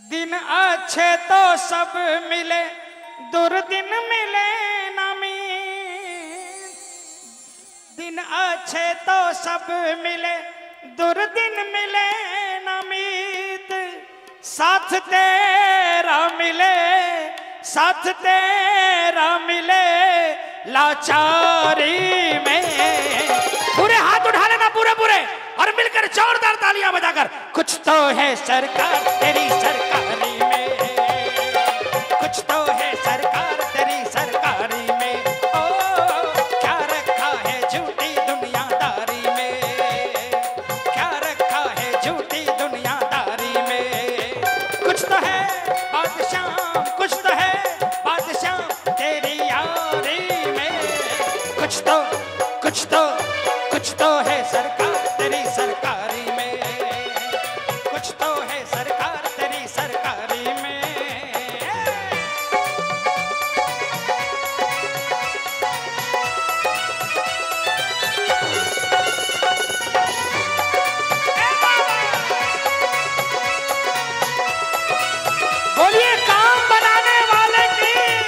दिन अच्छे तो सब मिले, दुर्दिन मिले ना मीत। दिन अच्छे तो सब मिले, दुर्दिन मिले ना मीत। साथ तेरा मिले, साथ तेरा मिले लाचारी में। पूरे हाथ उठा लेना, पूरे पूरे, और मिलकर जोरदार तालियां बजाकर। कुछ तो है सरकार तेरी सरकारी में, कुछ तो है सरकार तेरी सरकारी में। ओ क्या रखा है झूठी दुनियादारी में, क्या रखा है झूठी दुनियादारी में। कुछ तो है बादशाह, कुछ तो है बादशाह तेरी यारी में। कुछ तो कुछ तो कुछ तो है सरकार तेरी सरकारी में, कुछ तो है सरकार तेरी सरकारी में। बोलिए काम बनाने वाले की।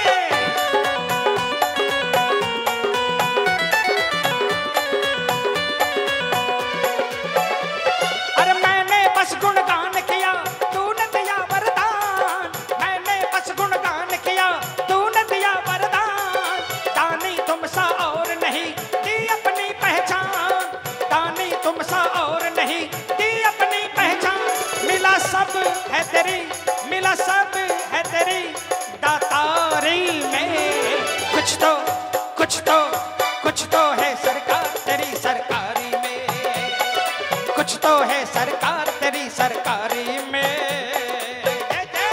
अरे मैंने बस गुणगान किया, तूने दिया वरदान। मैंने बस गुणगान किया, तूने दिया वरदान। दानी तुम सा और नहीं दी अपनी पहचान, दानी तुम सा और नहीं दी अपनी पहचान। मिला सब है तेरी, मिला सब है तेरी दातारी में। कुछ तो कुछ तो कुछ तो है सरकार तेरी सरकारी में, कुछ तो है सरकार तेरी सरकारी में। जय जय।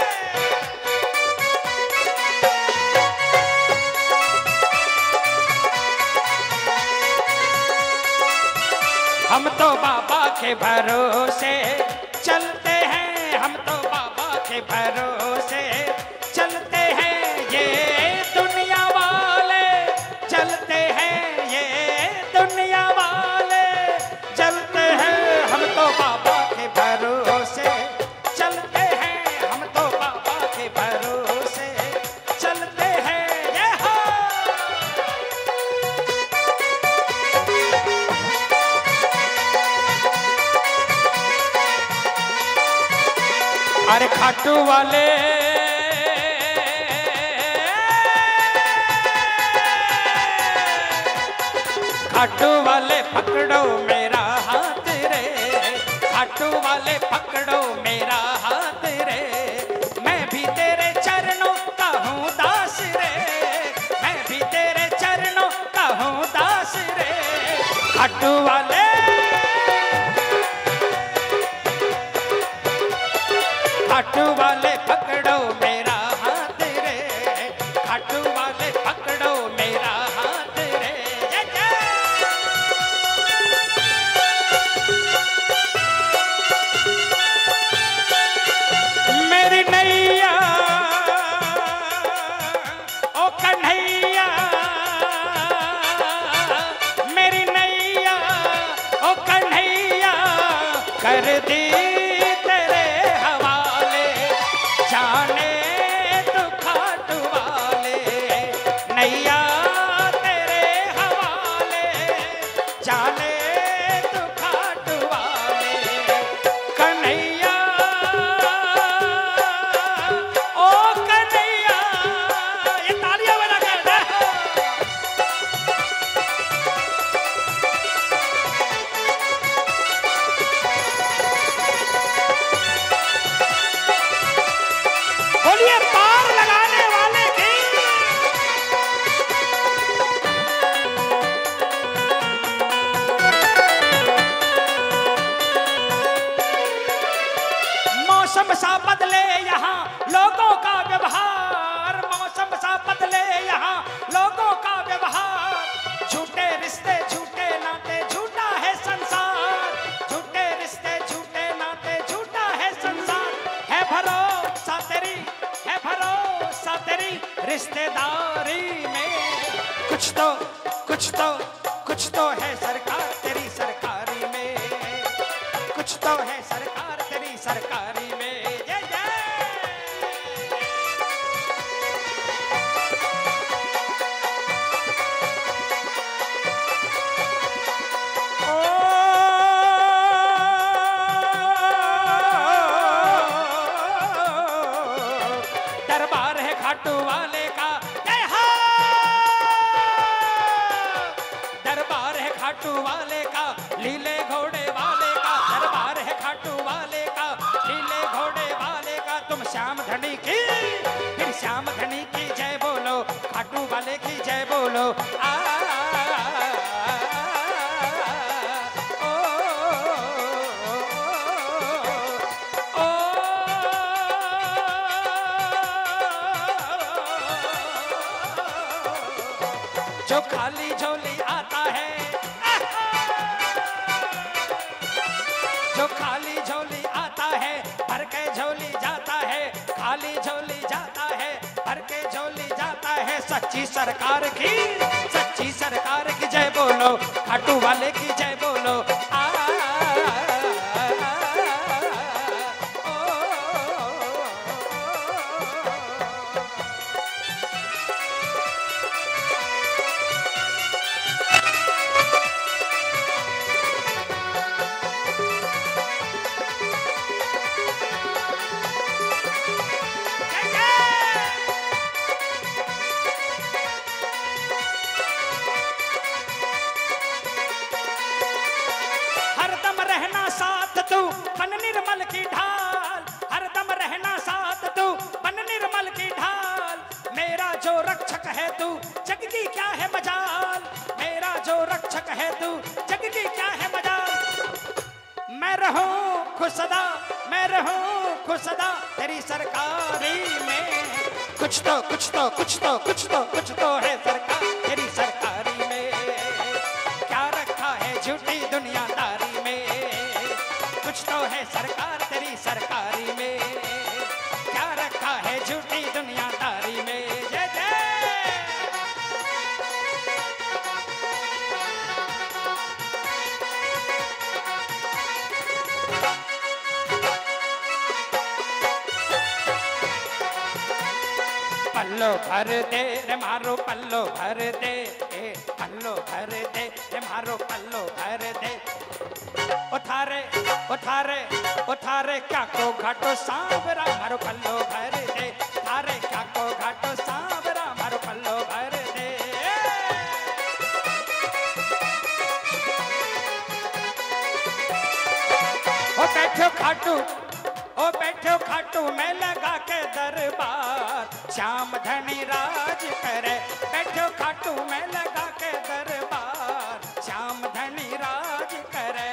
हम तो बाबा के भरोसे चलते हैं, हम तो बाबा के भरोसे चलते हैं। ये दुनिया वाले चलते हैं, ये दुनिया वाले चलते हैं। हम तो बाबा के भरोसे चलते हैं, हम तो बाबा के भरोसे चलते हैं। ये हो। अरे खाटू वाले खाटू वाले पकड़ो मेरा हाथ रे, खाटू वाले पकड़ो मेरा हाथ रे। मैं भी तेरे चरणों का हूँ दास रे, मैं भी तेरे चरणों का हूँ दास रे। खाटू वाले खाटू वाले पकड़ो मेरा हाथ रे, खाटू वाले पकड़ो मेरा हाथ रे। जय जय। मेरी नैया ओ कन्हैया, मेरी नैया ओ कन्हैया कर दी तेरे हवाले। जाने तू खाटू वाले, नैया तेरे हवाले। जाने तू खाटू वाले, कन्हैया ओ कन्हैया। ये तालियां बजा कर दे। बोलिए पार लगाने वाले की। मौसम सा बदले यहाँ लोगों का व्यवहार, मौसम सा बदले यहाँ लोगों का व्यवहार। झूठे रिश्ते झूठे नाते झूठा है संसार, झूठे रिश्ते झूठे नाते झूठा है संसार। है भरोसा तेरी, है भरोसा तेरी रिश्तेदारी में। कुछ तो कुछ तो कुछ तो है सरकार तेरी सरकारी में, कुछ तो है सरकार तेरी सरकारी में। जय जय। श्याम धनी की, फिर श्याम धनी की जय बोलो, खाटू वाले की जय बोलो। जो खाली झोली आता है, जो खाली झोली आता है, भर के झोली जाता है, खाली झोली जाता है, भर के झोली जाता है। सच्ची सरकार की, सच्ची सरकार की जय बोलो, खाटू वाले की जय बोलो। तू बन निर्मल की ढाल, हरदम रहना साथ तू बन निर्मल की ढाल। मेरा जो रक्षक है तू, जग की क्या है मजाल, मेरा जो रक्षक है तू, जग की क्या है मजाल। मैं रहूं खुश सदा, मैं रहूं खुश सदा तेरी सरकारी में। कुछ तो कुछ तो कुछ तो कुछ तो कुछ तो है सरकार तेरी सरकारी में। क्या रखा है झूठी दुनियादारी में, कुछ तो है सरकार तेरी सरकारी में। क्या रखा है झूठी दुनियादारी में। जय जय। पल्लो भर दे रे मारो पल्लो भर दे, पल्लो भर दे रे मारो पल्लो भर दे। उठारे उठारे उठारे क्या को घाटो सांवरा मारो पल्लो भर दे, थारे क्या को घाटो सांवरा मारो पल्लो भर दे। ओ बैठो खाटू, ओ बैठो खाटू में लगा के दरबार, श्याम धनी राज करे। बैठो खाटू में लगा के दरबार, श्याम धनी राज करे।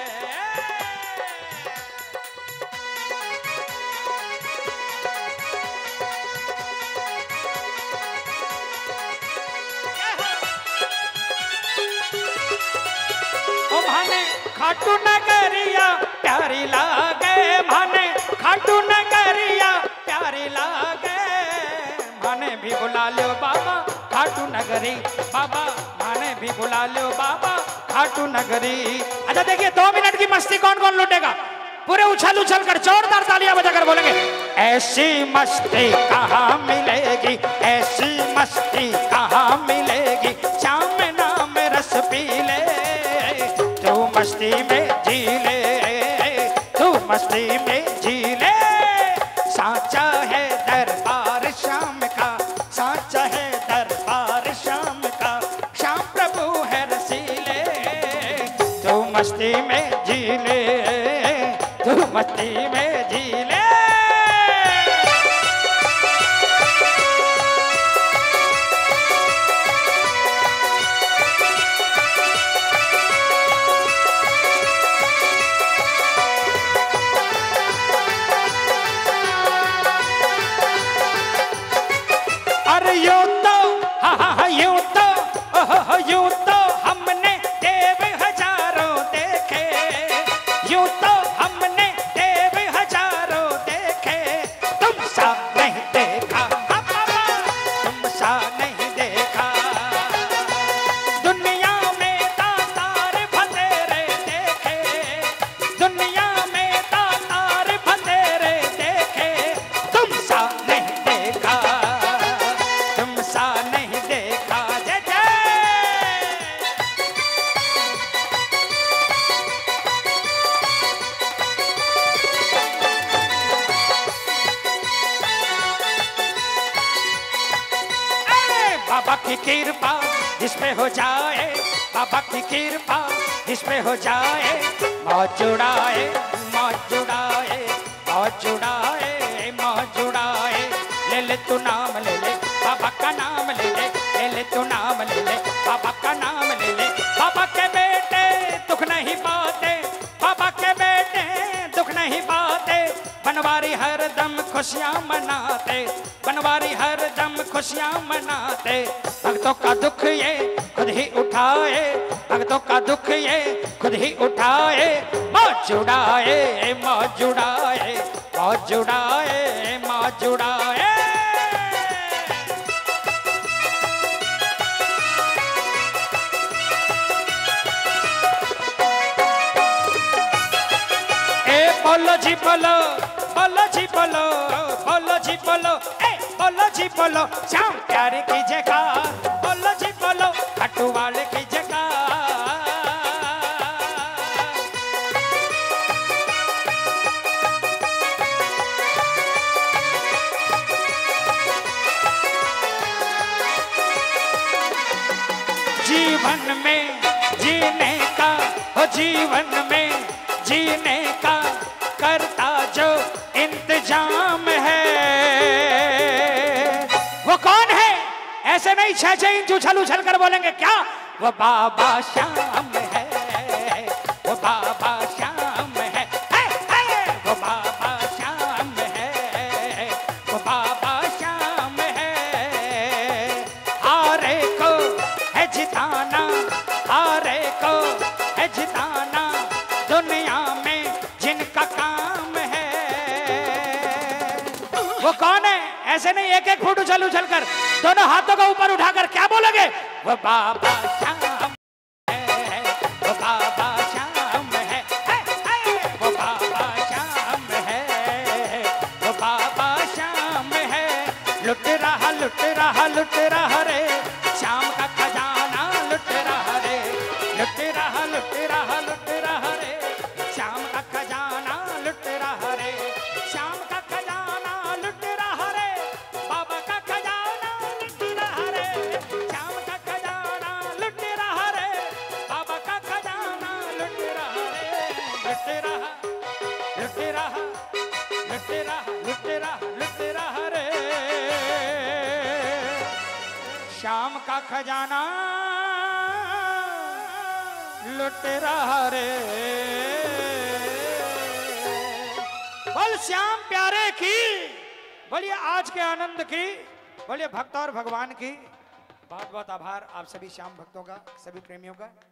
ओ भाने खाटू नगरिया प्यारी लागे, भाने खाटू नगरिया प्यारी लागे। माने भी बुला लो बाबा खाटू नगरी, बाबा माने भी बुला लो बाबा खाटू नगरी। अच्छा देखिए 2 मिनट की मस्ती कौन कौन लूटेगा? पूरे उछल उछल कर जोरदार तालियां बजाकर बोलेंगे, ऐसी मस्ती कहाँ मिलेगी, ऐसी मस्ती कहाँ मिलेगी। श्याम नाम रस पी ले, तू मस्ती में जी ले, तू मस्ती में जी ले। साचा है दरबार श्याम का, साचा है दरबार श्याम का। श्याम प्रभु है रसीले, तू मस्ती में जी ले, तू मस्ती में जी ले। यूं तो यूं तो हमने देव हजारों देखे, यूं तो हमने देव हजारों देखे। तुम सा नहीं देखा तुम सा नहीं देखा। दुनिया में तातार बतेरे देखे, दुनिया में तातार बतेरे देखे। तुम सा नहीं देखा, सा नहीं देखा। जय जय। बाबा की कृपा जिस पे हो जाए, बाबा की कृपा जिस पे हो जाए। मौज जुड़ाए, मौज जुड़ाए, मौज जुड़ाए, मौज जुड़ाए। ले तू नाम ले ले बाबा का नाम ले ले तू नाम ले ले बाबा का नाम ले ले। बाबा के बेटे दुख नहीं पाते, बाबा के बेटे दुख नहीं पाते, बनवारी हर दम खुशियां मनाते, बनवारी हर दम खुशियां मनाते। भक्तों का दुख ये खुद ही उठाए, भक्तों का दुख ये खुद ही उठाए। मौज उड़ाए मौज उड़ाए मौज उड़ाए मौज उड़ाए। बोलो जी बोलो, बोलो जी बोलो, बोलो जी बोलो, बोलो जी बोलो, श्याम प्यारे की जगह, बोलो जी बोलो, खट्टू वाले की जगह। जीवन में जीने का, हो जीवन में जीने का करता जो इंतजाम है, वो कौन है? ऐसे नहीं छह छह इंच उछल उछल कर बोलेंगे क्या? वो बाबा श्याम है, वो बाबा श्याम है, वो बाबा श्याम है, वो बाबा श्याम है। हारे को है जिताना, हारे को है जिताना, दुनिया में जिनका काम है। वो कौन है? ऐसे नहीं एक एक फुट उछल उछल कर दोनों हाथों को ऊपर उठाकर क्या बोलोगे? वो बाबा श्याम है, वो बाबा श्याम है, वो बाबा श्याम है, वो बाबा श्याम है। लुट रहा लुट रहा लुट रहा रे, श्याम का खजाना लुट रहा रे, लुट रहा लुट रहा लुट रहा रे, श्याम का खजाना लुट रहा रे, श्याम का खजाना लुट रहा रे, बाबा का खजाना लुट रहा रे, श्याम का खजाना लुट रहा रे, बाबा का खजाना लुट रहा रे, लुट रहा लुट रहा लुट रहा लुट रहा लुट रहा रे, श्याम का खजाना लुट रहा रे। बोल श्याम प्यारे की, बोलिए आज के आनंद की, बोलिए भक्त और भगवान की। बहुत बहुत आभार आप सभी श्याम भक्तों का, सभी प्रेमियों का।